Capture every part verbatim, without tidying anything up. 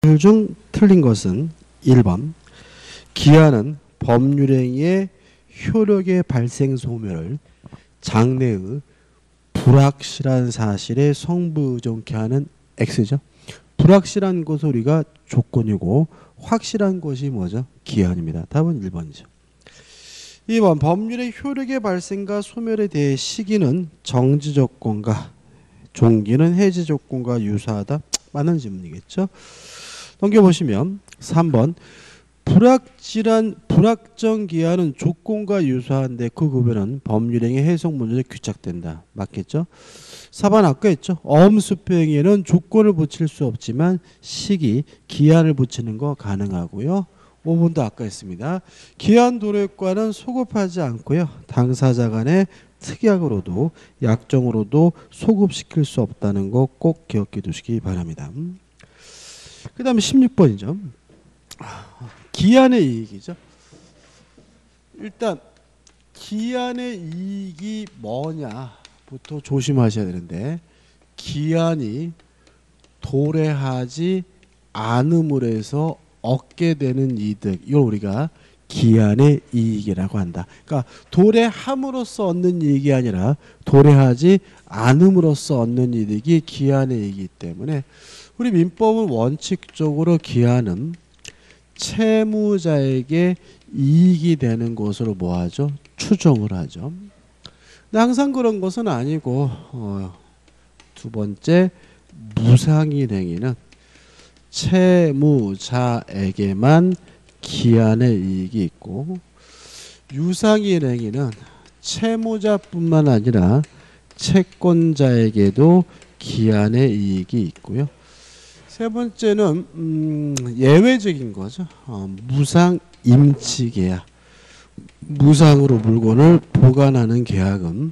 중 틀린 것은 일 번. 기한은 법률행위의 효력의 발생 소멸을 장래의 불확실한 사실에 성부의존케 하는 X죠. 불확실한 것을 우리가 조건이고 확실한 것이 뭐죠? 기한입니다. 답은 일 번이죠. 이 번. 법률의 효력의 발생과 소멸에 대해 시기는 정지 조건과 종기는 해지 조건과 유사하다. 맞는 질문이겠죠. 넘겨보시면 삼 번. 불확실한 불확정 기한은 조건과 유사한데 그 구별은 법률행위 해석 문제에 규착된다. 맞겠죠? 사 번 아까 했죠. 어음수표행위에는 조건을 붙일 수 없지만 시기, 기한을 붙이는 거 가능하고요. 오 번도 아까 했습니다. 기한 도래과는 소급하지 않고요. 당사자 간의 특약으로도 약정으로도 소급시킬 수 없다는 거 꼭 기억해 두시기 바랍니다. 그 다음에 십육 번이죠. 기한의 이익이죠. 일단 기한의 이익이 뭐냐부터 조심하셔야 되는데 기한이 도래하지 않음으로 해서 얻게 되는 이득, 이걸 우리가 기한의 이익이라고 한다. 그러니까 도래함으로써 얻는 이익이 아니라 도래하지 않음으로써 얻는 이득이 기한의 이익이기 때문에 우리 민법은 원칙적으로 기한은 채무자에게 이익이 되는 것으로 뭐하죠? 추정을 하죠. 근데 항상 그런 것은 아니고 어, 두 번째 무상일행위는 채무자에게만 기한의 이익이 있고 유상일행위는 채무자뿐만 아니라 채권자에게도 기한의 이익이 있고요. 세 번째는 음, 예외적인 거죠. 어, 무상 임치 계약. 무상으로 물건을 보관하는 계약은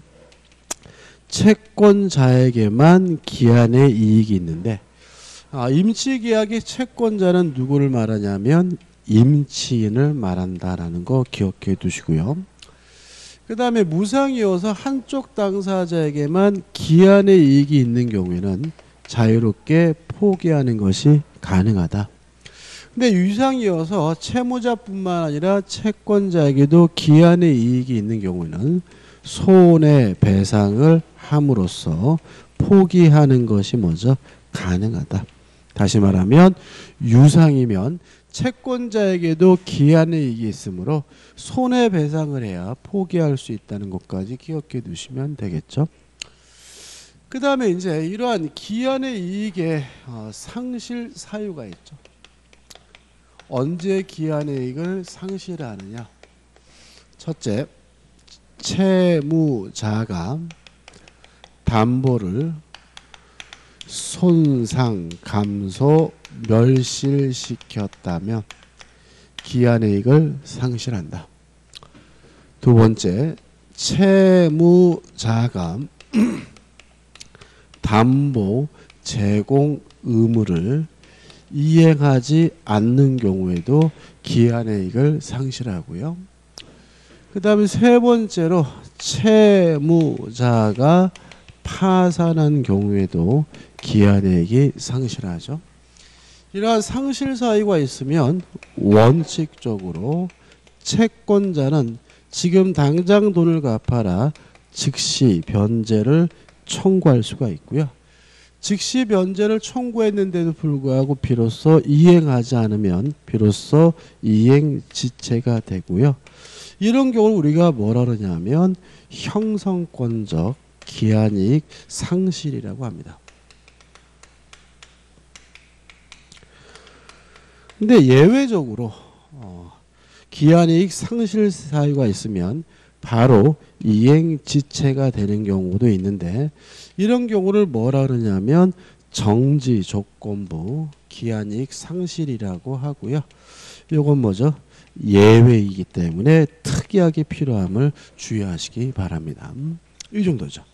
채권자에게만 기한의 이익이 있는데 아, 임치 계약의 채권자는 누구를 말하냐면 임치인을 말한다라는 거 기억해 두시고요. 그 다음에 무상이어서 한쪽 당사자에게만 기한의 이익이 있는 경우에는 자유롭게 포기하는 것이 가능하다. 근데 유상이어서 채무자뿐만 아니라 채권자에게도 기한의 이익이 있는 경우에는 손해배상을 함으로써 포기하는 것이 먼저 가능하다. 다시 말하면 유상이면 채권자에게도 기한의 이익이 있으므로 손해배상을 해야 포기할 수 있다는 것까지 기억해 두시면 되겠죠. 그 다음에 이제 이러한 기한의 이익에 어, 상실 사유가 있죠. 언제 기한의 이익을 상실하느냐. 첫째, 채무자가 담보를 손상, 감소, 멸실시켰다면 기한의 이익을 상실한다. 두 번째, 채무자가 담보 제공 의무를 이행하지 않는 경우에도 기한의 이익을 상실하고요. 그 다음에 세 번째로 채무자가 파산한 경우에도 기한의 이익이 상실하죠. 이러한 상실 사유가 있으면 원칙적으로 채권자는 지금 당장 돈을 갚아라 즉시 변제를 청구할 수가 있고요. 즉시 변제를 청구했는데도 불구하고 비로소 이행하지 않으면 비로소 이행지체가 되고요. 이런 경우를 우리가 뭐라 그러냐면 형성권적 기한이익 상실이라고 합니다. 근데 예외적으로 어, 기한이익 상실 사유가 있으면 바로 이행지체가 되는 경우도 있는데 이런 경우를 뭐라 그러냐면 정지조건부 기한이익 상실이라고 하고요. 이건 뭐죠? 예외이기 때문에 특이하게 필요함을 주의하시기 바랍니다. 이 정도죠.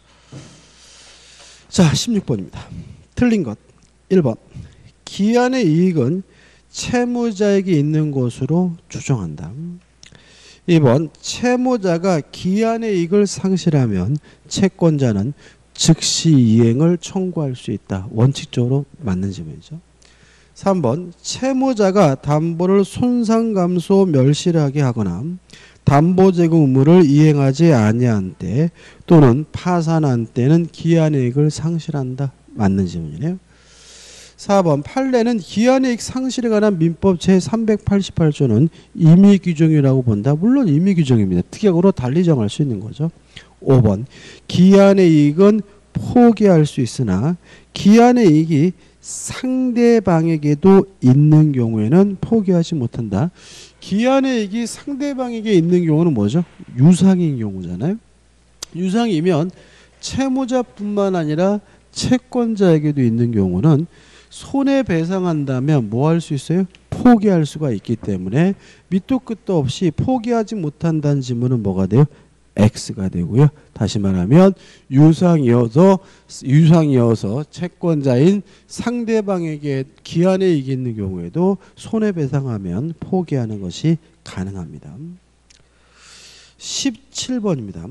자, 십육 번입니다. 틀린 것 일 번. 기한의 이익은 채무자에게 있는 것으로 추정한다. 이 번. 채무자가 기한의 이익을 상실하면 채권자는 즉시 이행을 청구할 수 있다. 원칙적으로 맞는 질문이죠. 삼 번 채무자가 담보를 손상감소 멸실하게 하거나 담보제공 의무를 이행하지 아니한 때 또는 파산한 때는 기한이익을 상실한다. 맞는 질문이네요. 사 번 판례는 기한이익 상실에 관한 민법 제삼백팔십팔 조는 임의규정이라고 본다. 물론 임의규정입니다. 특약으로 달리 정할 수 있는 거죠. 오 번 기한의 이익은 포기할 수 있으나 기한의 이익이 상대방에게도 있는 경우에는 포기하지 못한다. 기한의 이익이 상대방에게 있는 경우는 뭐죠? 유상인 경우잖아요. 유상이면 채무자뿐만 아니라 채권자에게도 있는 경우는 손해배상한다면 뭐 할 수 있어요? 포기할 수가 있기 때문에 밑도 끝도 없이 포기하지 못한다는 지문은 뭐가 돼요? X가 되고요. 다시 말하면 유상이어서 유상이어서 채권자인 상대방에게 기한에 이익이 있는 경우에도 손해배상하면 포기하는 것이 가능합니다. 십칠 번입니다.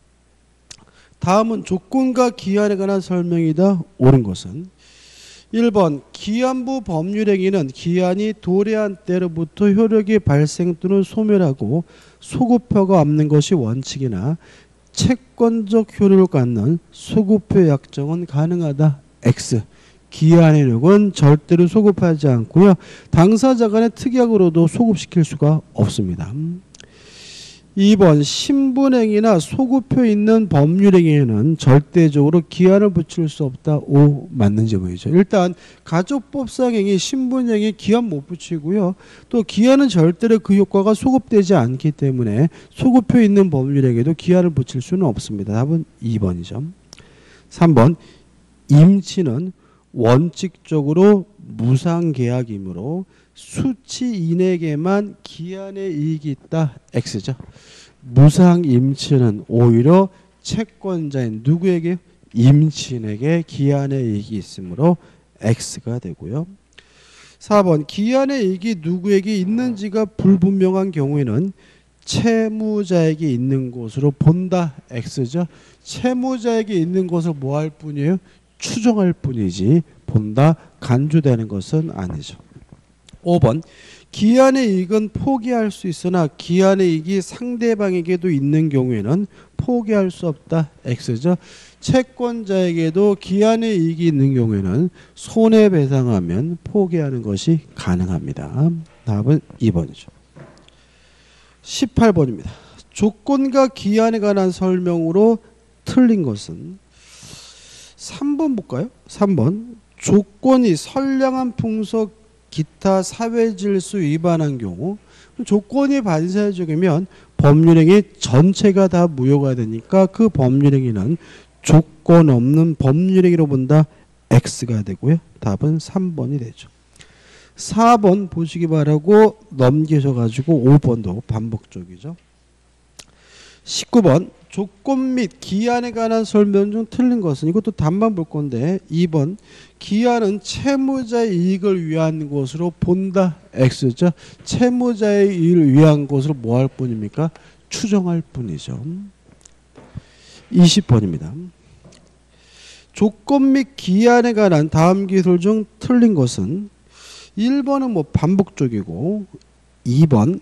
다음은 조건과 기한에 관한 설명이다. 옳은 것은 일 번 기한부 법률행위는 기한이 도래한 때로부터 효력이 발생 또는 소멸하고 소급표가 없는 것이 원칙이나 채권적 효력을 갖는 소급표 약정은 가능하다. X. 기한의 효력은 절대로 소급하지 않고요. 당사자 간의 특약으로도 소급시킬 수가 없습니다. 이 번 신분행위나 소급표 있는 법률행위에는 절대적으로 기한을 붙일 수 없다. 오. 맞는 질문이죠. 일단 가족법상행위 신분행위 기한 못 붙이고요. 또 기한은 절대로 그 효과가 소급되지 않기 때문에 소급표 있는 법률행위에도 기한을 붙일 수는 없습니다. 답은 이 번이죠. 삼 번 임치는 원칙적으로 무상계약이므로 수취인에게만 기한의 이익이 있다. X죠. 무상임치는 오히려 채권자인 누구에게? 임치인에게 기한의 이익이 있으므로 X가 되고요. 사 번 기한의 이익이 누구에게 있는지가 불분명한 경우에는 채무자에게 있는 것으로 본다. X죠. 채무자에게 있는 것을 뭐 할 뿐이에요? 추정할 뿐이지 본다, 간주되는 것은 아니죠. 오 번 기한의 이익은 포기할 수 있으나 기한의 이익이 상대방에게도 있는 경우에는 포기할 수 없다. X죠. 채권자에게도 기한의 이익이 있는 경우에는 손해배상하면 포기하는 것이 가능합니다. 답은 이 번이죠. 십팔 번입니다. 조건과 기한에 관한 설명으로 틀린 것은 삼 번 볼까요? 삼 번 조건이 선량한 풍속 기타 사회질서 위반한 경우 조건이 반사적이면 법률행위 전체가 다 무효가 되니까 그 법률행위는 조건 없는 법률행위로 본다. X가 되고요. 답은 삼 번이 되죠. 사 번 보시기 바라고 넘기셔가지고 오 번도 반복적이죠. 십구 번 조건 및 기한에 관한 설명 중 틀린 것은 이것도 답만 볼 건데 이 번 기한은 채무자의 이익을 위한 것으로 본다. X죠. 채무자의 이익을 위한 것으로 뭐 할 뿐입니까? 추정할 뿐이죠. 이십 번입니다. 조건 및 기한에 관한 다음 기술 중 틀린 것은 일 번은 뭐 반복적이고 이 번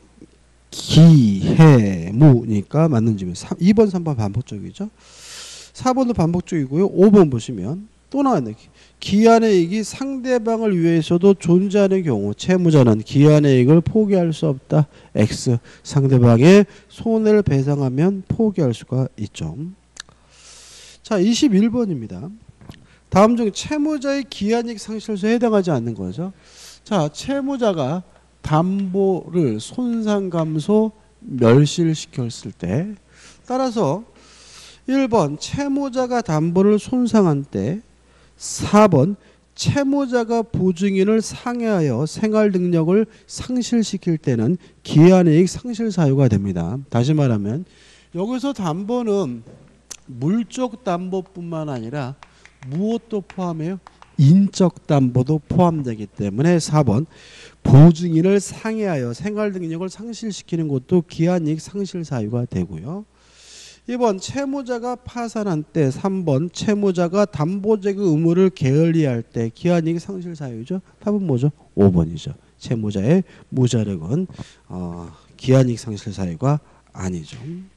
기해무니까 맞는 질문. 이 번, 삼 번 반복적이죠. 사 번도 반복적이고요. 오 번 보시면 또 나왔네. 기한의 이익이 상대방을 위해서도 존재하는 경우 채무자는 기한의 이익을 포기할 수 없다. X. 상대방의 손해를 배상하면 포기할 수가 있죠. 자, 이십일 번입니다. 다음 중 채무자의 기한이익 상실서에 해당하지 않는 거죠. 자, 채무자가 담보를 손상감소 멸실시켰을 때 따라서 일 번 채무자가 담보를 손상한 때 사 번 채무자가 보증인을 상해하여 생활 능력을 상실시킬 때는 기한이익 상실 사유가 됩니다. 다시 말하면 여기서 담보는 물적 담보뿐만 아니라 무엇도 포함해요? 인적 담보도 포함되기 때문에 사 번 보증인을 상해하여 생활 능력을 상실시키는 것도 기한이익 상실 사유가 되고요. 이 번 채무자가 파산한 때, 삼 번 채무자가 담보재개 의무를 게을리할 때 기한이익 상실 사유죠. 답은 뭐죠? 오 번이죠. 채무자의 무자력은 어, 기한이익 상실 사유가 아니죠.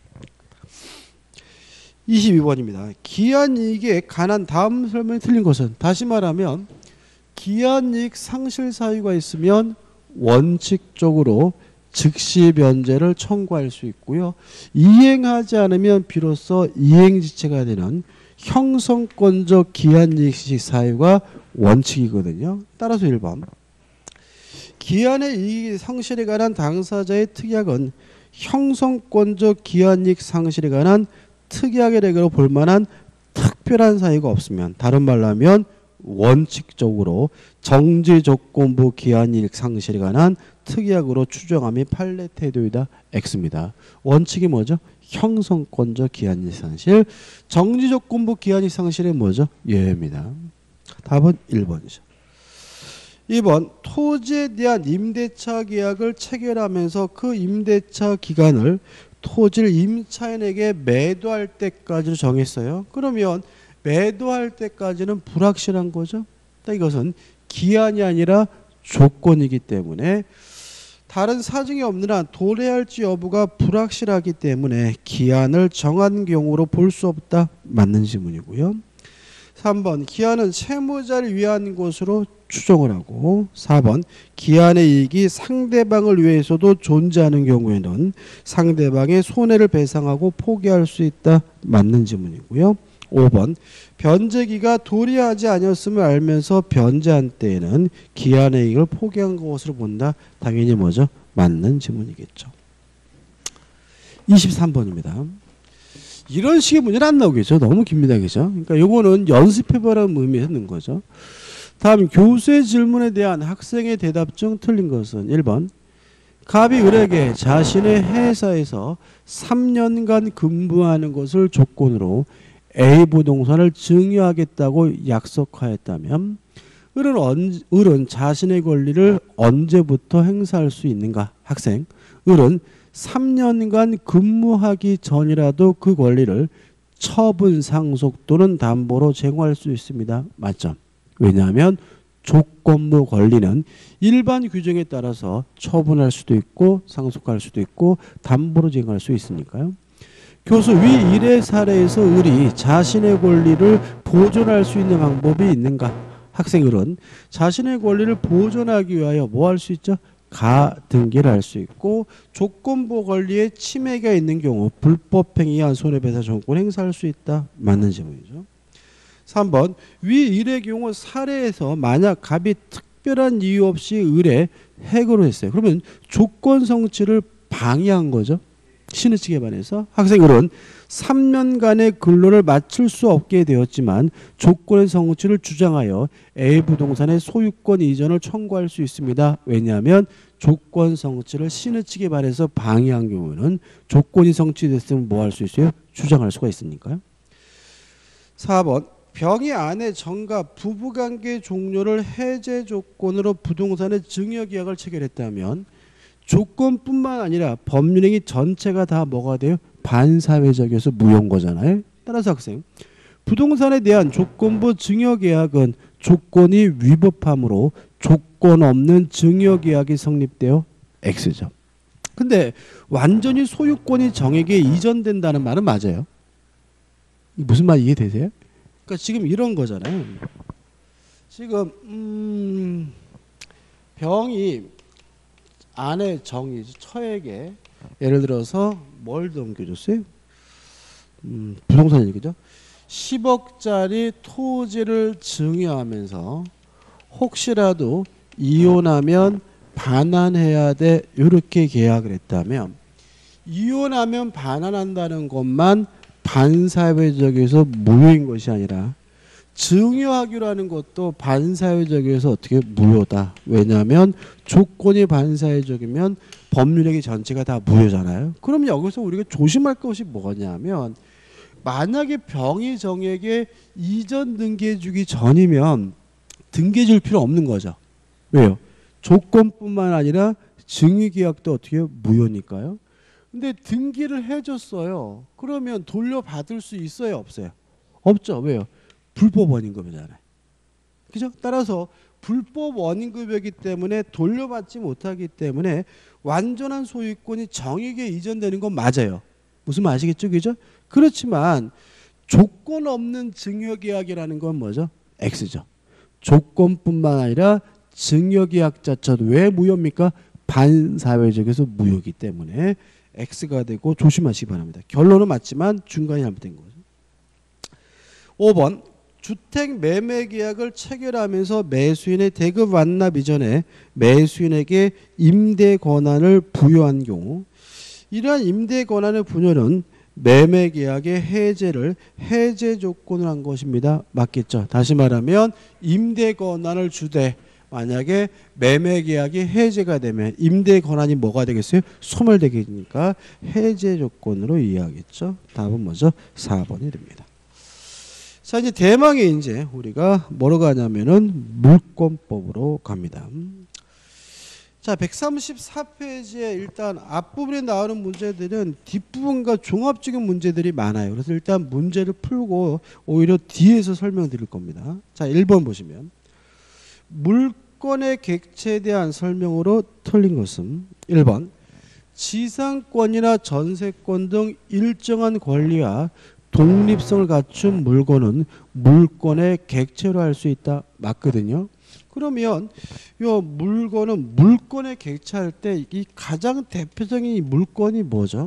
이십이 번입니다. 기한이익에 관한 다음 설명이 틀린 것은, 다시 말하면 기한이익 상실 사유가 있으면 원칙적으로 즉시 변제를 청구할 수 있고요. 이행하지 않으면 비로소 이행지체가 되는 형성권적 기한이익 사유가 원칙이거든요. 따라서 일 번 기한의 이익 상실에 관한 당사자의 특약은 형성권적 기한이익 상실에 관한 특약의 대가로 볼 만한 특별한 사유가 없으면, 다른 말로 하면 원칙적으로 정지조건부 기한이익 상실에 관한 특약으로 추정함이 판례 태도이다. X입니다. 원칙이 뭐죠? 형성권적 기한이익 상실. 정지조건부 기한이익 상실은 뭐죠? 예외입니다. 답은 일 번이죠. 이 번 토지에 대한 임대차 계약을 체결하면서 그 임대차 기간을 토지를 임차인에게 매도할 때까지 정했어요. 그러면 매도할 때까지는 불확실한 거죠. 이것은 기한이 아니라 조건이기 때문에, 다른 사정이 없는 한 도래할지 여부가 불확실하기 때문에 기한을 정한 경우로 볼 수 없다. 맞는 지문이고요. 삼 번 기한은 채무자를 위한 것으로 추정을 하고, 사 번 기한의 이익이 상대방을 위해서도 존재하는 경우에는 상대방의 손해를 배상하고 포기할 수 있다. 맞는 지문이고요. 오 번 변제기가 도래하지 아니었음을 알면서 변제한 때에는 기한의 이익을 포기한 것으로 본다. 당연히 뭐죠? 맞는 지문이겠죠. 이십삼 번입니다. 이런 식의 문제는 안 나오겠죠. 너무 깁니다. 그죠? 그러니까 요거는 연습해보라는 의미에서 넣은 거죠. 다음 교수의 질문에 대한 학생의 대답 중 틀린 것은 일 번 갑이 을에게 자신의 회사에서 삼 년간 근무하는 것을 조건으로 A 부동산을 증여하겠다고 약속하였다면 을은, 언, 을은 자신의 권리를 언제부터 행사할 수 있는가? 학생, 을은 삼 년간 근무하기 전이라도 그 권리를 처분 상속 또는 담보로 제공할 수 있습니다. 맞죠? 왜냐하면 조건부 권리는 일반 규정에 따라서 처분할 수도 있고 상속할 수도 있고 담보로 제공할 수 있으니까요. 교수, 위 일의 사례에서 을이 자신의 권리를 보존할 수 있는 방법이 있는가? 학생, 을은 자신의 권리를 보존하기 위하여 뭐 할 수 있죠? 가등기를 할 수 있고, 조건부 권리에 침해가 있는 경우 불법행위에 의한 손해배상 청구권 행사할 수 있다. 맞는 질문이죠. 삼 번 위 일의 경우 사례에서 만약 갑이 특별한 이유 없이 을에 해고를 했어요. 그러면 조건 성취를 방해한 거죠. 신의 측에 반해서 학생, 을은 삼 년간의 근로를 마칠 수 없게 되었지만 조건의 성취를 주장하여 A 부동산의 소유권 이전을 청구할 수 있습니다. 왜냐하면 조건 성취를 신의 측에 반해서 방해한 경우는 조건이 성취됐으면 뭐 할 수 있어요? 주장할 수가 있으니까요. 사 번 병의 아내 정과 부부관계 종료를 해제 조건으로 부동산의 증여계약을 체결했다면 조건뿐만 아니라 법률행위 전체가 다 뭐가 돼요? 반사회적이어서 무효인 거잖아요. 따라서 학생, 부동산에 대한 조건부 증여계약은 조건이 위법하므로 조건 없는 증여계약이 성립되어 X죠. 근데 완전히 소유권이 정에게 이전된다는 말은 맞아요. 무슨 말 이해되세요? 그러니까 지금 이런 거잖아요. 지금 음, 병이 아내 정이 처에게 예를 들어서 뭘 넘겨줬어요? 음, 부동산이 그죠? 십억짜리 토지를 증여하면서 혹시라도 이혼하면 반환해야 돼, 이렇게 계약을 했다면 이혼하면 반환한다는 것만 반사회적에서 무효인 것이 아니라 증여하기로 하는 것도 반사회적에서 어떻게 무효다. 왜냐하면 조건이 반사회적이면 법률행위 전체가 다 무효잖아요. 그럼 여기서 우리가 조심할 것이 뭐냐면, 만약에 병이 정에게 이전 등기해 주기 전이면 등기해 줄 필요 없는 거죠. 왜요? 조건뿐만 아니라 증여계약도 어떻게 무효니까요. 근데 등기를 해줬어요. 그러면 돌려받을 수 있어요, 없어요? 없죠. 왜요? 불법 원인급여잖아요. 그죠? 따라서 불법 원인급여이기 때문에 돌려받지 못하기 때문에 완전한 소유권이 정익에 이전되는 건 맞아요. 무슨 말 아시겠죠? 그죠? 그렇지만 조건 없는 증여계약이라는 건 뭐죠? X죠. 조건뿐만 아니라 증여계약 자체도 왜 무효입니까? 반사회적에서 무효이기 때문에 X가 되고 조심하시기 바랍니다. 결론은 맞지만 중간이 잘못된 거죠. 오 번 주택 매매 계약을 체결하면서 매수인의 대급 완납 이전에 매수인에게 임대 권한을 부여한 경우 이러한 임대 권한의 부여는 매매 계약의 해제를 해제 조건으로 한 것입니다. 맞겠죠? 다시 말하면 임대 권한을 주되 만약에 매매 계약이 해제가 되면 임대 권한이 뭐가 되겠어요? 소멸되니까 해제 조건으로 이해하겠죠. 답은 뭐죠? 사 번이 됩니다. 자, 이제 대망에 이제 우리가 뭐로 가냐면은 물권법으로 갑니다. 자, 백삼십사 페이지에 일단 앞부분에 나오는 문제들은 뒷부분과 종합적인 문제들이 많아요. 그래서 일단 문제를 풀고 오히려 뒤에서 설명드릴 겁니다. 자, 일 번 보시면 물권의 객체에 대한 설명으로 틀린 것은 일 번 지상권이나 전세권 등 일정한 권리와 독립성을 갖춘 물건은 물권의 객체로 할 수 있다. 맞거든요. 그러면 이 물건은 물권의 객체할 때 이 가장 대표적인 물건이 뭐죠?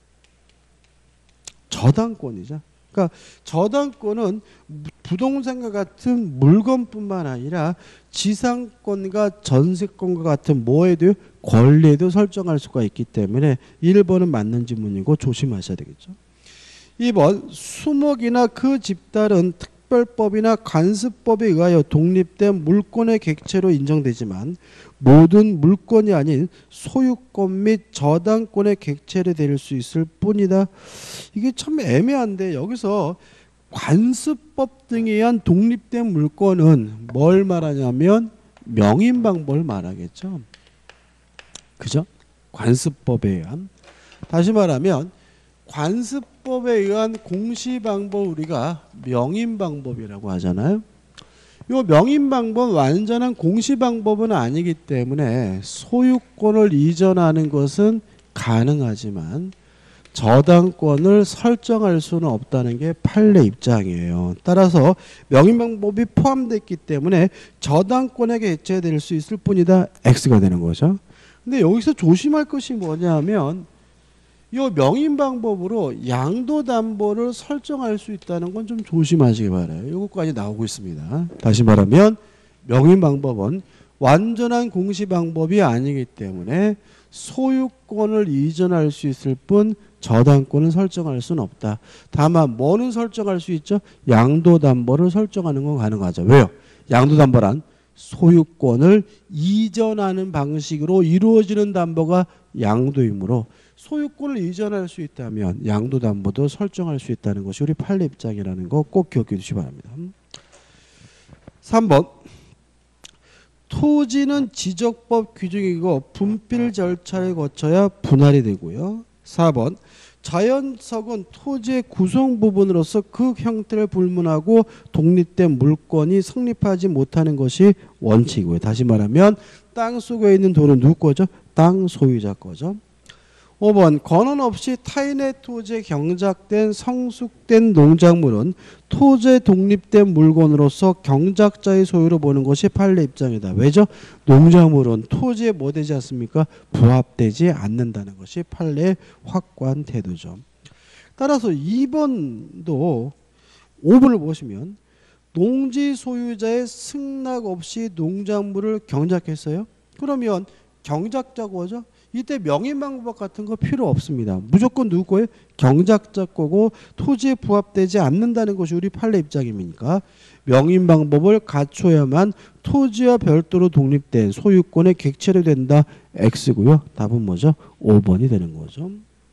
저당권이죠. 그러니까 저당권은 부동산과 같은 물건뿐만 아니라 지상권과 전세권과 같은 뭐에도 권리에도 설정할 수가 있기 때문에 일 번은 맞는 지문이고 조심하셔야 되겠죠. 이 번 수목이나 그 집단은 특별법이나 관습법에 의하여 독립된 물권의 객체로 인정되지만 모든 물권이 아닌 소유권 및 저당권의 객체로 될 수 있을 뿐이다. 이게 참 애매한데 여기서 관습법 등에 의한 독립된 물권은 뭘 말하냐면 명인방법을 말하겠죠. 그죠? 관습법에 의한. 다시 말하면 관습법에 의한 공시방법 우리가 명인방법이라고 하잖아요. 이 명인방법 완전한 공시방법은 아니기 때문에 소유권을 이전하는 것은 가능하지만 저당권을 설정할 수는 없다는 게 판례 입장이에요. 따라서 명인방법이 포함됐기 때문에 저당권에게 객체될 수 있을 뿐이다. X가 되는 거죠. 근데 여기서 조심할 것이 뭐냐면 이 명인방법으로 양도담보를 설정할 수 있다는 건 좀 조심하시기 바라요. 이것까지 나오고 있습니다. 다시 말하면 명인방법은 완전한 공시방법이 아니기 때문에 소유권을 이전할 수 있을 뿐 저당권은 설정할 수는 없다. 다만 뭐는 설정할 수 있죠? 양도담보를 설정하는 건 가능하죠. 왜요? 양도담보란 소유권을 이전하는 방식으로 이루어지는 담보가 양도이므로 소유권을 이전할 수 있다면 양도담보도 설정할 수 있다는 것이 우리 판례 입장이라는 거 꼭 기억해 주시기 바랍니다. 삼 번 토지는 지적법 규정이고 분필 절차를 거쳐야 분할이 되고요. 사 번 자연석은 토지의 구성 부분으로서 그 형태를 불문하고 독립된 물권이 성립하지 못하는 것이 원칙이고요. 다시 말하면 땅 속에 있는 돈은 누구 거죠? 땅 소유자 거죠. 오 번 권한 없이 타인의 토지에 경작된 성숙된 농작물은 토지에 독립된 물건으로서 경작자의 소유로 보는 것이 판례 입장이다. 왜죠? 농작물은 토지에 뭐 되지 않습니까? 부합되지 않는다는 것이 판례의 확고한 태도죠. 따라서 이 번도 오 번을 보시면 농지 소유자의 승낙 없이 농작물을 경작했어요. 그러면 경작자고 하죠? 이때 명인방법 같은 거 필요 없습니다. 무조건 누구 거예요? 경작자 거고 토지에 부합되지 않는다는 것이 우리 판례 입장입니까? 명인방법을 갖춰야만 토지와 별도로 독립된 소유권의 객체로 된다. X고요. 답은 뭐죠? 오 번이 되는 거죠.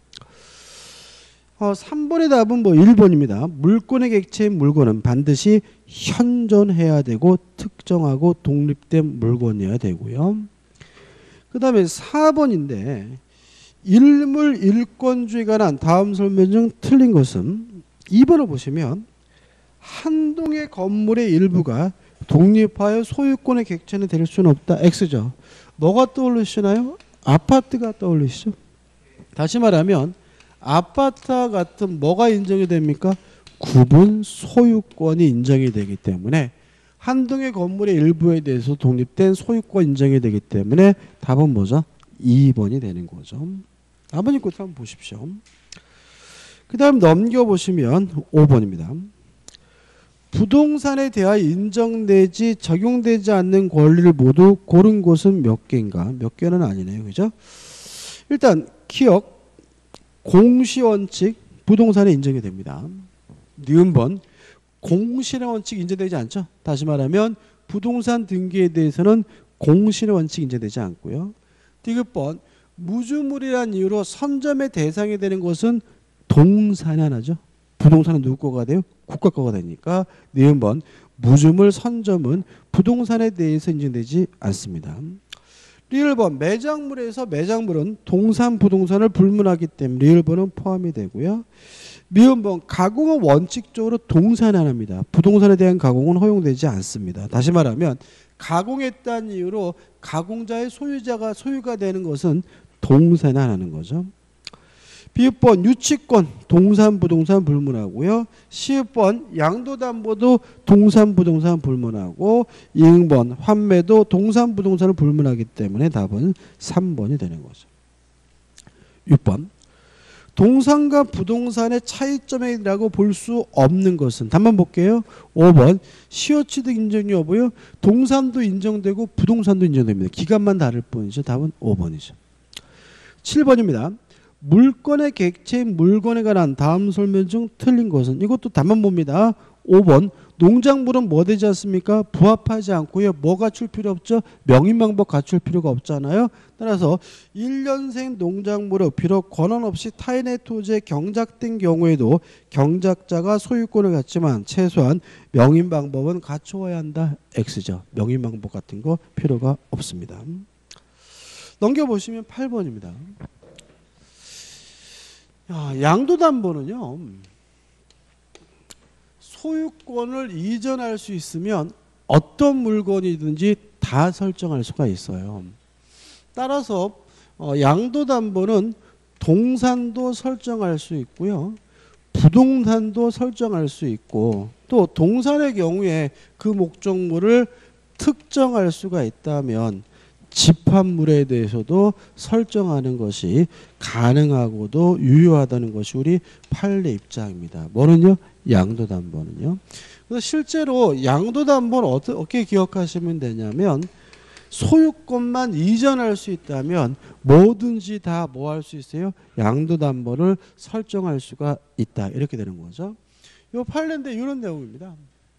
어, 삼 번의 답은 뭐 일 번입니다. 물권의 객체인 물건은 반드시 현존해야 되고 특정하고 독립된 물건이어야 되고요. 그 다음에 사 번인데 일물 일권주의에 관한 다음 설명 중 틀린 것은 이 번을 보시면 한 동의 건물의 일부가 독립하여 소유권의 객체는 될 수는 없다. X죠. 뭐가 떠올리시나요? 아파트가 떠올리시죠. 다시 말하면 아파트와 같은 뭐가 인정이 됩니까? 구분 소유권이 인정이 되기 때문에 한 동의 건물의 일부에 대해서 독립된 소유권 인정이 되기 때문에 답은 뭐죠? 이 번이 되는 거죠. 아버님 것도 한번 보십시오. 그 다음 넘겨보시면 오 번입니다. 부동산에 대하여 인정되지 적용되지 않는 권리를 모두 고른 곳은 몇 개인가? 몇 개는 아니네요. 그죠? 일단 기억, 공시원칙, 부동산에 인정이 됩니다. 니은 번, 공시의 원칙 인정되지 않죠? 다시 말하면 부동산 등기에 대해서는 공시의 원칙 인정되지 않고요. 디귿번, 무주물이라는 이유로 선점의 대상이 되는 것은 동산이 하나죠. 부동산은 누구 거가 돼요? 국가 거가 되니까 니은번, 무주물 선점은 부동산에 대해서 인정되지 않습니다. 리을번, 매장물에서 매장물은 동산 부동산을 불문하기 때문에 리을번은 포함이 되고요. 미음번, 가공은 원칙적으로 동산 하나입니다. 부동산에 대한 가공은 허용되지 않습니다. 다시 말하면 가공했다는 이유로 가공자의 소유자가 소유가 되는 것은 동산 하나는 거죠. 비읍번, 유치권 동산 부동산 불문하고요. 시읍번, 양도담보도 동산 부동산 불문하고 이응번, 환매도 동산 부동산을 불문하기 때문에 답은 삼 번이 되는 거죠. 육 번, 동산과 부동산의 차이점이라고 볼 수 없는 것은 답만 볼게요. 오 번, 시효취득 인정 여부요. 동산도 인정되고 부동산도 인정됩니다. 기간만 다를 뿐이죠. 답은 오 번이죠. 칠 번입니다. 물건의 객체인 물건에 관한 다음 설명 중 틀린 것은 이것도 답만 봅니다. 오 번, 농작물은 뭐 되지 않습니까? 부합하지 않고요. 뭐 갖출 필요 없죠? 명인방법 갖출 필요가 없잖아요. 따라서 일 년생 농작물은 비록 권한 없이 타인의 토지에 경작된 경우에도 경작자가 소유권을 갖지만 최소한 명인방법은 갖추어야 한다. X죠. 명인방법 같은 거 필요가 없습니다. 넘겨보시면 팔 번입니다. 야, 양도담보는요. 소유권을 이전할 수 있으면 어떤 물건이든지 다 설정할 수가 있어요. 따라서 어, 양도담보는 동산도 설정할 수 있고요. 부동산도 설정할 수 있고 또 동산의 경우에 그 목적물을 특정할 수가 있다면 집합물에 대해서도 설정하는 것이 가능하고도 유효하다는 것이 우리 판례 입장입니다. 뭐는요? 양도담보는요. 그래서 실제로 양도담보는 어떻게 기억하시면 되냐면 소유권만 이전할 수 있다면 뭐든지 다 뭐 할 수 있어요? 양도담보를 설정할 수가 있다. 이렇게 되는 거죠. 이 판례인데 이런 내용입니다.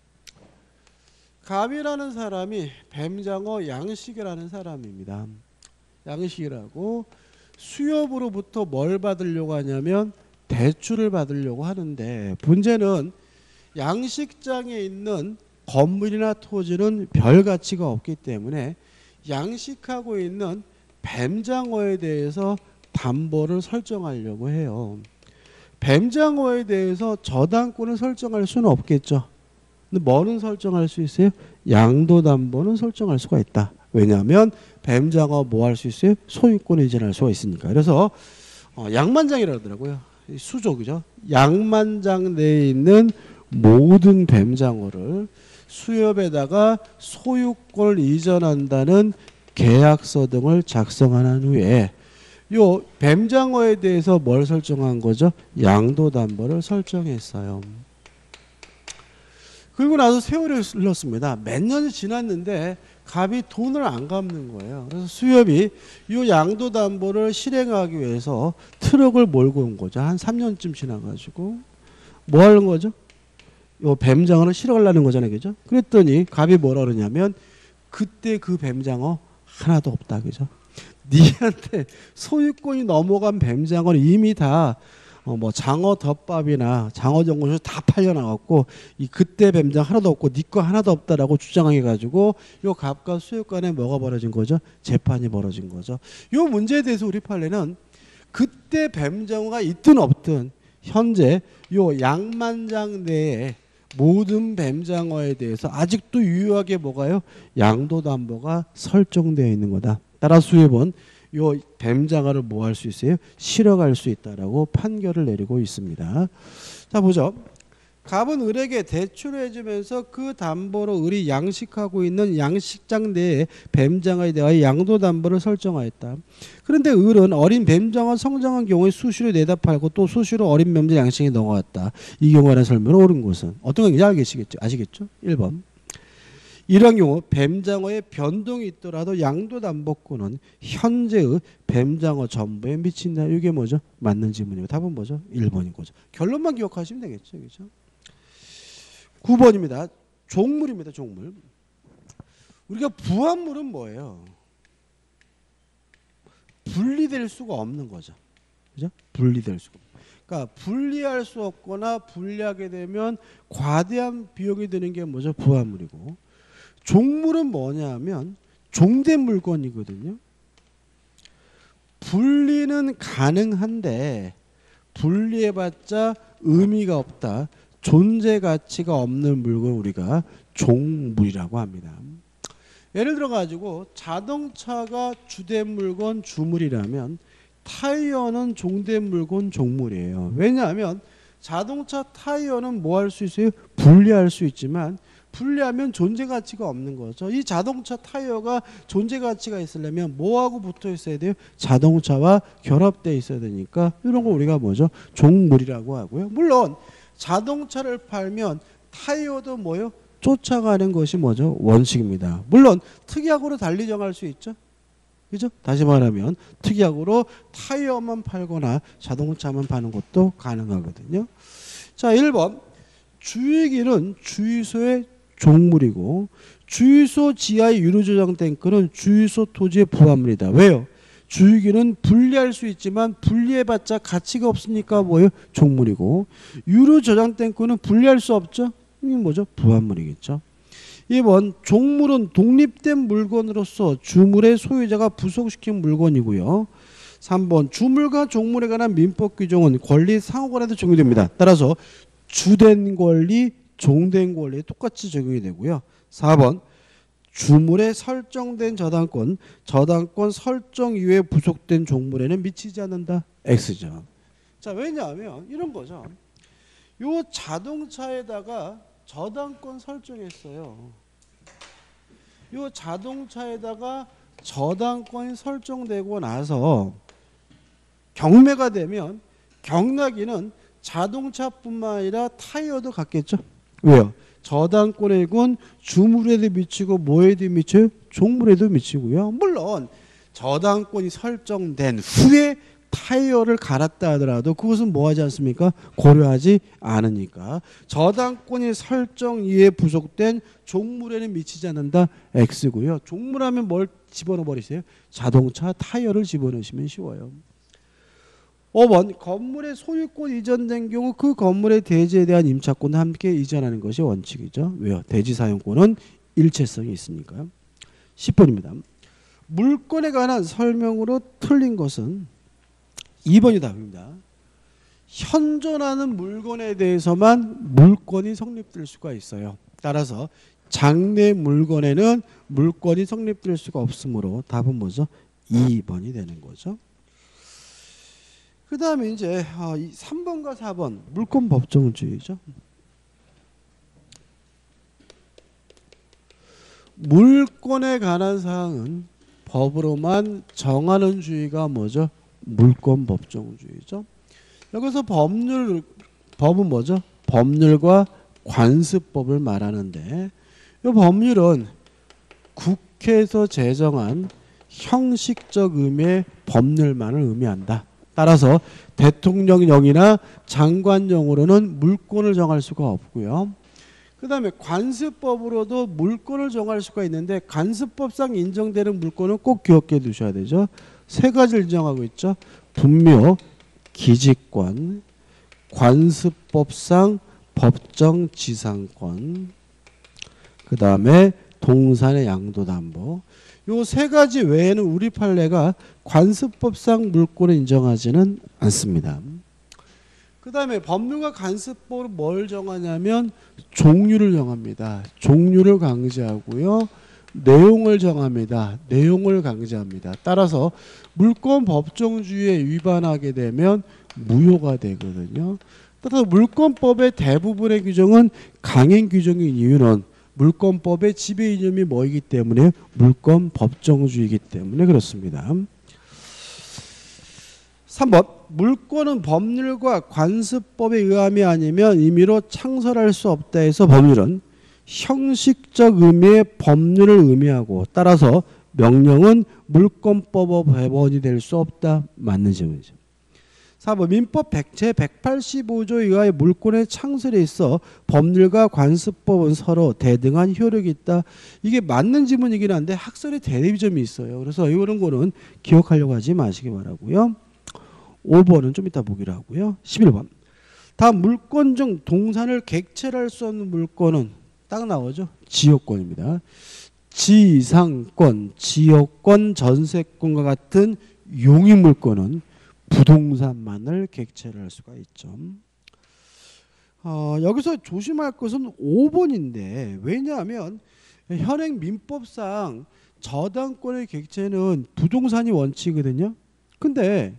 갑이라는 사람이 뱀장어 양식이라는 사람입니다. 양식이라고 수협으로부터 뭘 받으려고 하냐면 대출을 받으려고 하는데 문제는 양식장에 있는 건물이나 토지는 별 가치가 없기 때문에 양식하고 있는 뱀장어에 대해서 담보를 설정하려고 해요. 뱀장어에 대해서 저당권을 설정할 수는 없겠죠. 근데 뭐는 설정할 수 있어요? 양도담보는 설정할 수가 있다. 왜냐하면 뱀장어 뭐 할 수 있어요? 소유권을 이전할 수가 있으니까. 그래서 어, 양만장이라고 하더라고요. 수조그죠. 양만장 내에 있는 모든 뱀장어를 수협에다가 소유권을 이전한다는 계약서 등을 작성한 후에 요 뱀장어에 대해서 뭘 설정한 거죠? 양도담보를 설정했어요. 그리고 나서 세월이 흘렀습니다. 몇 년이 지났는데 갑이 돈을 안 갚는 거예요. 그래서 수협이 이 양도담보를 실행하기 위해서 트럭을 몰고 온 거죠. 한 삼 년쯤 지나가지고 뭐 하는 거죠? 요 뱀장어를 실어가려는 거잖아요. 그죠? 그랬더니 갑이 뭐라 그러냐면 그때 그 뱀장어 하나도 없다. 그죠? 니한테 소유권이 넘어간 뱀장어는 이미 다 어 뭐 장어 덮밥이나 장어 전골에서 다 팔려나갔고 이 그때 뱀장 하나도 없고 니 거 하나도 없다라고 주장해가지고 요 갑과 수협 간에 뭐가 벌어진 거죠? 재판이 벌어진 거죠. 요 문제에 대해서 우리 판례는 그때 뱀장어가 있든 없든 현재 요 양만장 내에 모든 뱀장어에 대해서 아직도 유효하게 뭐가요? 양도담보가 설정되어 있는 거다. 따라서 수협은 요 뱀장어를 뭐 할 수 있어요? 실어갈 수 있다라고 판결을 내리고 있습니다. 자 보죠. 갑은 을에게 대출을 해주면서 그 담보로 을이 양식하고 있는 양식장 내에 뱀장어에 대하여 양도담보를 설정하였다. 그런데 을은 어린 뱀장어 성장한 경우에 수시로 내다 팔고 또 수시로 어린 뱀장 양식에 넘어갔다. 이 경우에 관한 설명을 옳은 것은 어떤 건지 알겠시겠죠? 아시겠죠? 일 번. 이런 경우 뱀장어의 변동이 있더라도 양도담보권은 현재의 뱀장어 전부에 미친다. 이게 뭐죠? 맞는 질문이고 답은 뭐죠? 일 번인 거죠. 결론만 기억하시면 되겠죠. 그렇죠? 구 번입니다. 종물입니다. 종물. 우리가 부합물은 뭐예요? 분리될 수가 없는 거죠. 그죠? 분리될 수가. 그러니까 분리할 수 없거나 분리하게 되면 과대한 비용이 드는 게 뭐죠? 부합물이고. 종물은 뭐냐면 종된 물건이거든요. 분리는 가능한데 분리해봤자 의미가 없다. 존재 가치가 없는 물건 우리가 종물이라고 합니다. 예를 들어 가지고 자동차가 주된 물건 주물이라면 타이어는 종된 물건 종물이에요. 왜냐하면 자동차 타이어는 뭐 할 수 있어요? 분리할 수 있지만 분리하면 존재 가치가 없는 거죠. 이 자동차 타이어가 존재 가치가 있으려면 뭐하고 붙어 있어야 돼요? 자동차와 결합되어 있어야 되니까 이런 거 우리가 뭐죠? 종물이라고 하고요. 물론 자동차를 팔면 타이어도 뭐요? 쫓아가는 것이 뭐죠? 원칙입니다. 물론 특약으로 달리 정할 수 있죠. 그죠? 다시 말하면 특약으로 타이어만 팔거나 자동차만 파는 것도 가능하거든요. 자, 일 번. 주유기는 주유소의 종물이고 주유소 지하에 유로 저장된 끈은 주유소 토지의 부합물이다. 왜요? 주유기는 분리할 수 있지만 분리해봤자 가치가 없으니까 뭐예요? 종물이고 유로 저장된 끈은 분리할 수 없죠? 이게 뭐죠? 부합물이겠죠. 이 번 종물은 독립된 물건으로서 주물의 소유자가 부속시킨 물건이고요. 삼 번 주물과 종물에 관한 민법 규정은 권리 상호간에도 적용됩니다. 따라서 주된 권리, 종된 권리에 똑같이 적용이 되고요. 사 번 주물에 설정된 저당권, 저당권 설정 이후에 부속된 종물에는 미치지 않는다. X죠. 자, 왜냐하면 이런 거죠. 요 자동차에다가 저당권 설정했어요. 요 자동차에다가 저당권이 설정되고 나서 경매가 되면 경락인은 자동차뿐만 아니라 타이어도 갖겠죠. 왜요? 저당권의 군 주물에도 미치고 뭐에도 미쳐요? 종물에도 미치고요. 물론 저당권이 설정된 후에 타이어를 갈았다 하더라도 그것은 뭐하지 않습니까? 고려하지 않으니까 저당권이 설정 이에 부속된 종물에는 미치지 않는다. X고요. 종물하면 뭘 집어넣어 버리세요? 자동차 타이어를 집어넣으시면 쉬워요. 오 번 건물의 소유권 이전된 경우 그 건물의 대지에 대한 임차권을 함께 이전하는 것이 원칙이죠. 왜요? 대지 사용권은 일체성이 있으니까요. 십 번입니다. 물건에 관한 설명으로 틀린 것은 이 번이 답입니다. 현존하는 물건에 대해서만 물건이 성립될 수가 있어요. 따라서 장내 물건에는 물건이 성립될 수가 없으므로 답은 뭐죠? 이 번이 되는 거죠. 그 다음에 이제 삼 번과 사 번 물권 법정주의죠. 물권에 관한 사항은 법으로만 정하는 주의가 뭐죠? 물권 법정주의죠. 여기서 법률, 법은 뭐죠? 법률과 관습법을 말하는데 이 법률은 국회에서 제정한 형식적 의미의 법률만을 의미한다. 따라서 대통령령이나 장관령으로는 물권을 정할 수가 없고요. 그 다음에 관습법으로도 물권을 정할 수가 있는데 관습법상 인정되는 물권은 꼭 기억해 두셔야 되죠. 세 가지를 인정하고 있죠. 분묘, 기지권, 관습법상 법정 지상권, 그 다음에 동산의 양도담보. 요 세 가지 외에는 우리 판례가 관습법상 물권을 인정하지는 않습니다. 그 다음에 법률과 관습법으로 뭘 정하냐면 종류를 정합니다. 종류를 강제하고요. 내용을 정합니다. 내용을 강제합니다. 따라서 물권 법정주의에 위반하게 되면 무효가 되거든요. 따라서 물권법의 대부분의 규정은 강행 규정인 이유는 물권법의 지배 이념이 뭐이기 때문에 물권 법정주의이기 때문에 그렇습니다. 삼 번 물권은 법률과 관습법의 의함이 아니면 임의로 창설할 수 없다 해서 법률은 형식적 의미의 법률을 의미하고 따라서 명령은 물권법의 배번이 될 수 없다. 맞는 질문이죠. 사 번 민법 제백팔십오 조 이하의 물권의 창설에 있어 법률과 관습법은 서로 대등한 효력이 있다. 이게 맞는 지문이긴 한데 학설에 대립점이 있어요. 그래서 이런 거는 기억하려고 하지 마시기 바라고요. 오 번은 좀 이따 보기로 하고요. 십일 번 다음 물권 중 동산을 객체할 수 없는 물권은 딱 나오죠. 지역권입니다. 지상권, 지역권, 전세권과 같은 용익 물권은 부동산만을 객체를 할 수가 있죠. 어, 여기서 조심할 것은 오 번인데 왜냐하면 현행 민법상 저당권의 객체는 부동산이 원칙이거든요. 근데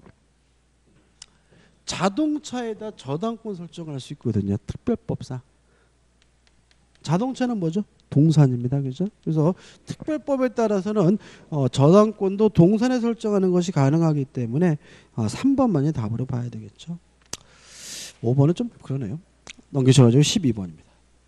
자동차에다 저당권 설정할 수 있거든요. 특별법상. 자동차는 뭐죠? 동산입니다. 그죠? 그래서 특별법에 따라서는 어, 저당권도 동산에 설정하는 것이 가능하기 때문에 어, 삼 번만이 답으로 봐야 되겠죠. 오 번은 좀 그러네요. 넘기셔가지고 십이 번입니다.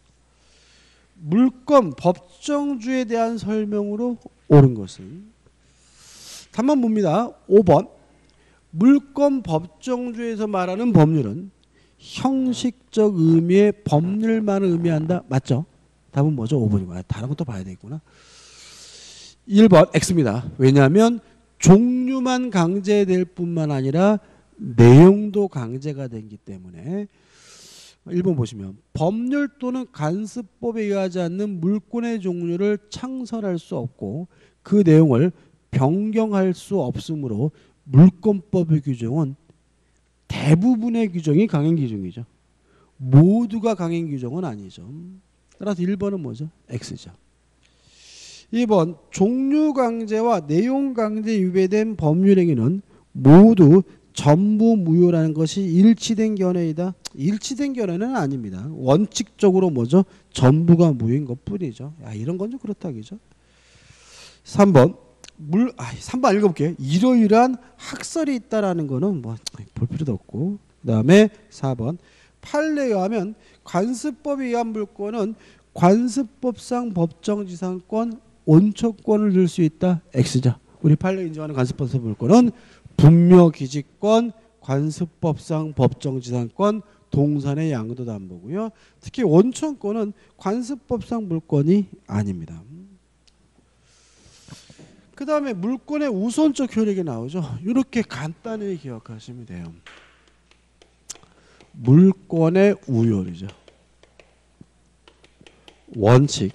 물권 법정주에 대한 설명으로 옳은 것은 답만 봅니다. 오 번 물권 법정주에서 말하는 법률은 형식적 의미의 법률만을 의미한다. 맞죠? 답은 뭐죠? 오 번이고. 다른 것도 봐야 되겠구나. 일 번 X입니다. 왜냐하면 종류만 강제될 뿐만 아니라 내용도 강제가 되기 때문에 일 번 보시면 법률 또는 관습법에 의하지 않는 물권의 종류를 창설할 수 없고 그 내용을 변경할 수 없으므로 물권법의 규정은 대부분의 규정이 강행 규정이죠. 모두가 강행 규정은 아니죠. 따라서 일 번은 뭐죠? X죠. 이 번 종류 강제와 내용 강제 위배된 법률 행위는 모두 전부 무효라는 것이 일치된 견해이다. 일치된 견해는 아닙니다. 원칙적으로 뭐죠? 전부가 무효인 것뿐이죠. 야, 이런 건 좀 그렇다 그죠? 삼 번 물, 아, 삼 번 읽어볼게요. 이러이러한 학설이 있다라는 거는 뭐 볼 필요도 없고. 그 다음에 사 번 판례에 의하면 관습법에 의한 물권은 관습법상 법정지상권, 온천권을 들 수 있다. X죠. 우리 판례 인정하는 관습법상 물권은 분묘기지권, 관습법상 법정지상권, 동산의 양도담보고요. 특히 온천권은 관습법상 물권이 아닙니다. 그 다음에 물권의 우선적 효력이 나오죠. 이렇게 간단히 기억하시면 돼요. 물권의 우효이죠. 원칙,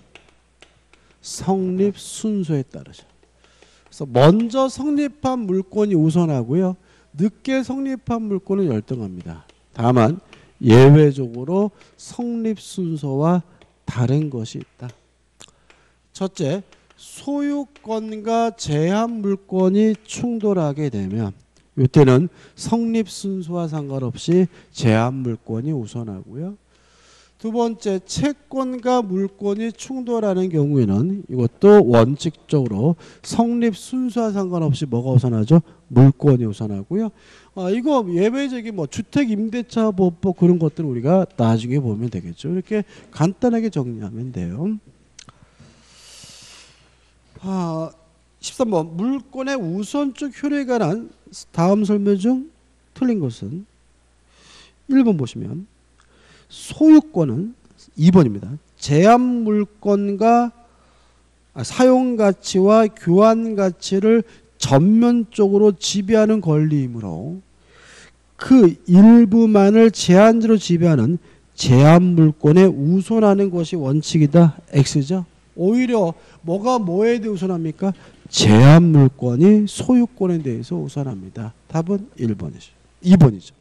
성립 순서에 따르죠. 그래서 먼저 성립한 물권이 우선하고요. 늦게 성립한 물권은 열등합니다. 다만 예외적으로 성립 순서와 다른 것이 있다. 첫째, 소유권과 제한 물권이 충돌하게 되면 이때는 성립 순서와 상관없이 제한 물권이 우선하고요. 두 번째, 채권과 물권이 충돌하는 경우에는 이것도 원칙적으로 성립 순서와 상관없이 뭐가 우선하죠? 물권이 우선하고요. 아, 이거 예외적인 뭐 주택임대차보호법 그런 것들은 우리가 나중에 보면 되겠죠. 이렇게 간단하게 정리하면 돼요. 아, 십삼 번 물권의 우선적 효력에 관한 다음 설명 중 틀린 것은 일 번 보시면 소유권은 이 번입니다. 제한 물권과 사용가치와 교환가치를 전면적으로 지배하는 권리이므로 그 일부만을 제한적으로 지배하는 제한 물권에 우선하는 것이 원칙이다. X죠. 오히려 뭐가 뭐에 대해 우선합니까? 제한 물권이 소유권에 대해서 우선합니다. 답은 일 번이죠. 이 번이죠.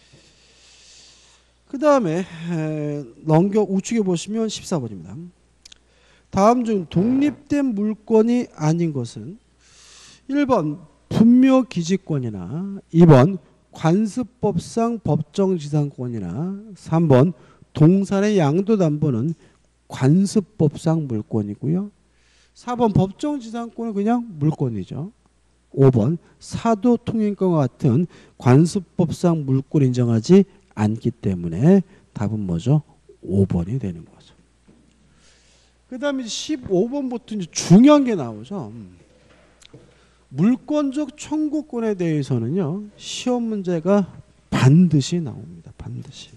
그 다음에 넘겨 우측에 보시면 십사 번입니다. 다음 중 독립된 물권이 아닌 것은 일 번 분묘기지권이나 이 번 관습법상 법정지상권이나 삼 번 동산의 양도담보는 관습법상 물권이고요. 사 번 법정지상권은 그냥 물권이죠. 오 번 사도통행권과 같은 관습법상 물권 인정하지 않기 때문에 답은 뭐죠? 오 번이 되는 거죠. 그 다음에 십오 번부터 이제 중요한 게 나오죠. 물권적 청구권에 대해서는요, 시험 문제가 반드시 나옵니다. 반드시.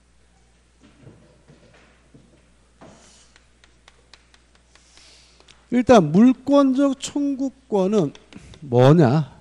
일단 물권적 청구권은 뭐냐?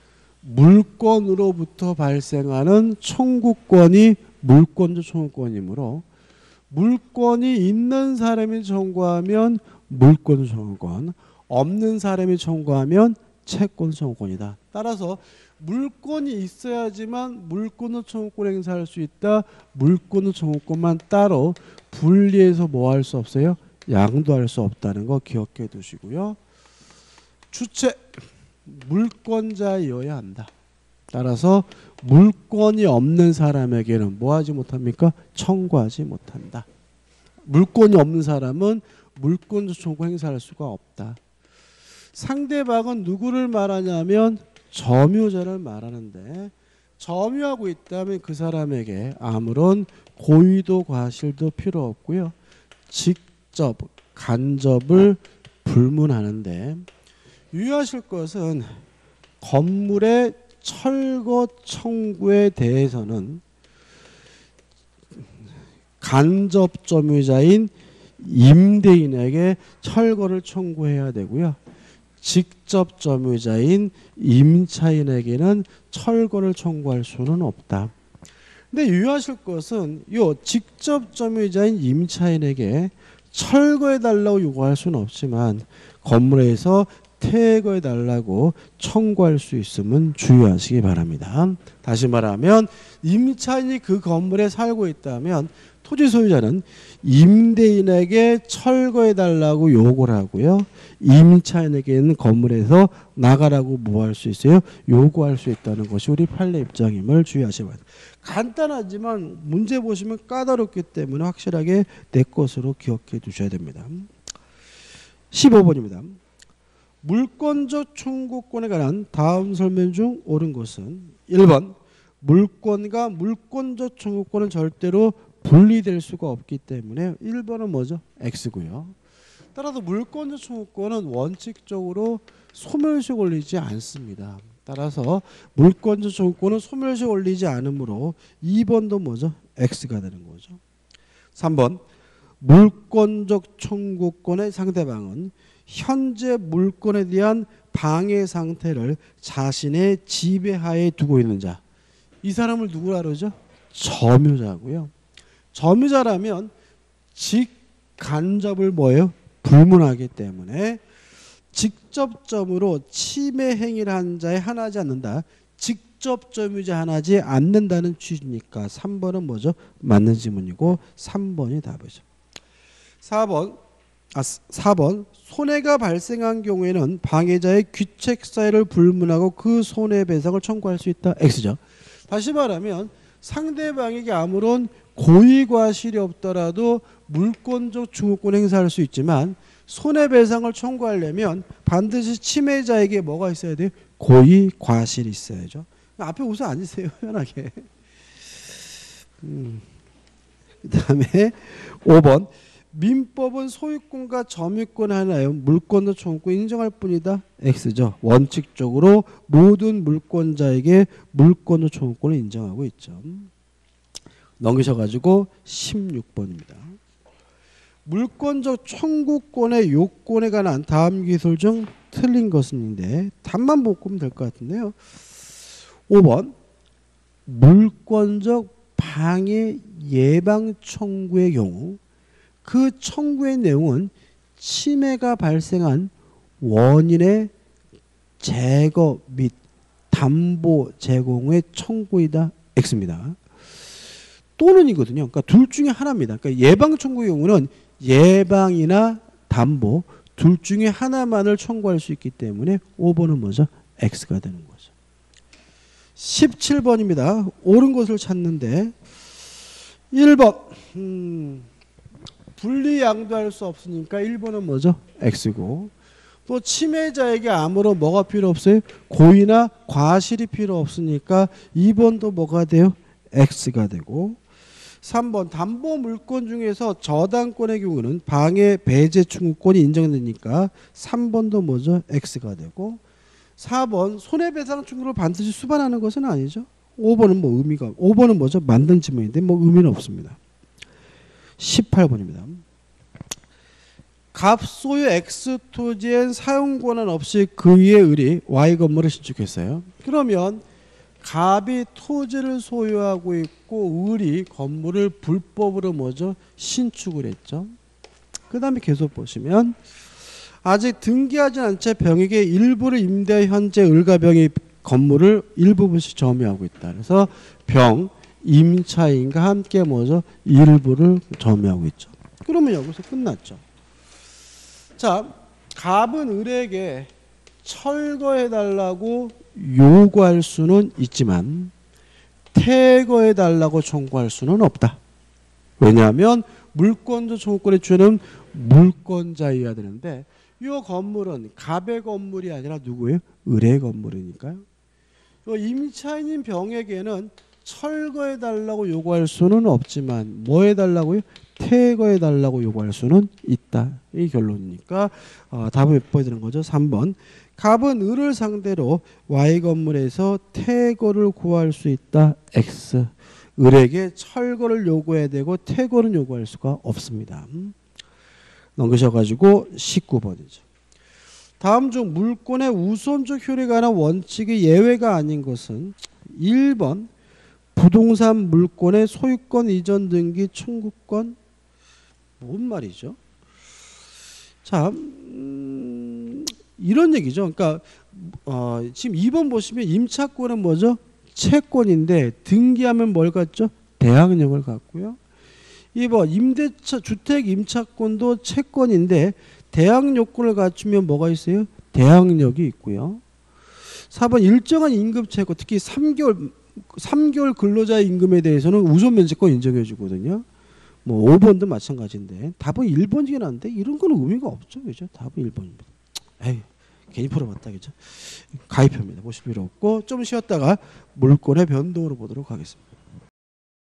물권으로부터 발생하는 청구권이 물권적 청구권이므로 물권이 있는 사람이 청구하면 물권적 청구권, 없는 사람이 청구하면 채권 청구권이다. 따라서 물권이 있어야지만 물권적 청구권 행사할 수 있다. 물권적 청구권만 따로 분리해서 뭐 할 수 없어요? 양도할 수 없다는 거 기억해 두시고요. 주체 물권자여야 한다. 따라서 물권이 없는 사람에게는 뭐 하지 못합니까? 청구하지 못한다. 물권이 없는 사람은 물권적 청구 행사할 수가 없다. 상대방은 누구를 말하냐면 점유자를 말하는데 점유하고 있다면 그 사람에게 아무런 고의도 과실도 필요 없고요. 직접 간접을 불문하는데 유의하실 것은 건물의 철거 청구에 대해서는 간접 점유자인 임대인에게 철거를 청구해야 되고요. 직접 점유자인 임차인에게는 철거를 청구할 수는 없다. 근데 유의하실 것은 요 직접 점유자인 임차인에게 철거해달라고 요구할 수는 없지만 건물에서 퇴거해달라고 청구할 수 있음은 주의하시기 바랍니다. 다시 말하면 임차인이 그 건물에 살고 있다면 토지 소유자는 임대인에게 철거해달라고 요구를 하고요. 임차인에게는 건물에서 나가라고 뭐 할 수 있어요? 요구할 수 있다는 것이 우리 판례 입장임을 주의하셔야 합니다. 간단하지만 문제 보시면 까다롭기 때문에 확실하게 내 것으로 기억해 두셔야 됩니다. 십오 번입니다. 물권적 청구권에 관한 다음 설명 중 옳은 것은 일 번 물권과 물권적 청구권은 절대로 분리될 수가 없기 때문에 일 번은 뭐죠? X고요. 따라서 물권적 청구권은 원칙적으로 소멸시 걸리지 않습니다. 따라서 물권적 청구권은 소멸시 걸리지 않으므로 이 번도 뭐죠? X가 되는 거죠. 삼 번 물권적 청구권의 상대방은 현재 물권에 대한 방해 상태를 자신의 지배하에 두고 있는 자. 이 사람을 누구라 그러죠? 점유자고요. 점유자라면 직간접을 뭐예요? 불문하기 때문에 직접점으로 침해 행위를 한 자에 하나지 않는다. 직접 점유자 하나지 않는다는 취지니까 삼 번은 뭐죠? 맞는 지문이고 삼 번이 답이죠. 사 번 아, 사 번 손해가 발생한 경우에는 방해자의 귀책 사유를 불문하고 그 손해배상을 청구할 수 있다. X죠. 다시 말하면 상대방에게 아무런 고의과실이 없더라도 물권적 청구권 행사할 수 있지만 손해배상을 청구하려면 반드시 침해자에게 뭐가 있어야 돼요? 고의과실이 있어야죠. 앞에 웃어 앉으세요. 편하게. 음. 그 다음에 오 번 민법은 소유권과 점유권 하나요. 물권적 청구권 인정할 뿐이다. X죠. 원칙적으로 모든 물권자에게 물권적 청구권을 인정하고 있죠. 넘기셔가지고 십육 번입니다. 물권적 청구권의 요건에 관한 다음 기술 중 틀린 것인데 답만 보면 될 것 같은데요. 오 번 물권적 방해 예방 청구의 경우 그 청구의 내용은 침해가 발생한 원인의 제거 및 담보 제공의 청구이다. X입니다. 또는이거든요. 그러니까 둘 중에 하나입니다. 그러니까 예방 청구의 경우는 예방이나 담보 둘 중에 하나만을 청구할 수 있기 때문에 오 번은 뭐죠? X가 되는 거죠. 십칠 번입니다. 옳은 것을 찾는데 일 번 음, 분리 양도할 수 없으니까 일 번은 뭐죠? X고 또 침해자에게 아무런 뭐가 필요 없어요? 고의나 과실이 필요 없으니까 이 번도 뭐가 돼요? X가 되고 삼 번 담보 물권 중에서 저당권의 경우는 방해 배제 청구권이 인정되니까 삼 번도 뭐죠? X가 되고 사 번 손해배상 청구를 반드시 수반하는 것은 아니죠. 오 번은 뭐 의미가 오 번은 뭐죠? 만든 지문인데 뭐 의미는 없습니다. 십팔 번입니다. 갑 소유 X 토지엔 사용 권한 없이 그 위에 을이 Y 건물을 신축했어요. 그러면 갑이 토지를 소유하고 있고 을이 건물을 불법으로 뭐죠? 신축을 했죠. 그 다음에 계속 보시면 아직 등기하지 않은 채 병에게 일부를 임대 현재 을과 병이 건물을 일부분씩 점유하고 있다. 그래서 병, 임차인과 함께 뭐죠? 일부를 점유하고 있죠. 그러면 여기서 끝났죠. 자, 갑은 을에게 철거해달라고 요구할 수는 있지만 퇴거해달라고 청구할 수는 없다. 왜냐하면 물권자 청구권의 주인은 물권자여야 되는데 이 건물은 갑의 건물이 아니라 누구예요? 을의 건물이니까요. 임차인인 병에게는 철거해달라고 요구할 수는 없지만 뭐 해달라고요? 퇴거해달라고 요구할 수는 있다. 이 결론이니까 어, 답은 몇 번이 되는 거죠? 삼 번. 갑은 을을 상대로 Y 건물에서 퇴거를 구할 수 있다. X. 을에게 철거를 요구해야 되고 퇴거는 요구할 수가 없습니다. 넘기셔가지고 십구 번이죠. 다음 중 물권의 우선적 효력에 관한 원칙이 예외가 아닌 것은 일 번 부동산 물권의 소유권 이전 등기 청구권. 뭔 말이죠? 자, 음, 이런 얘기죠. 그러니까 어, 지금 이 번 보시면 임차권은 뭐죠? 채권인데 등기하면 뭘 갖죠? 대항력을 갖고요. 이 번 임대차 주택 임차권도 채권인데 대항 요건을 갖추면 뭐가 있어요? 대항력이 있고요. 사 번 일정한 임금 채권, 특히 삼 개월 삼 개월 근로자 임금에 대해서는 우선 면제권 인정해 주거든요. 뭐 오 번도 마찬가지인데 답은 일 번이긴 한데 이런 건 의미가 없죠. 그죠? 답은 일 번입니다. 에이, 괜히 풀어봤다. 그죠? 가입합니다. 보실 필요 없고 좀 쉬었다가 물권의 변동으로 보도록 하겠습니다.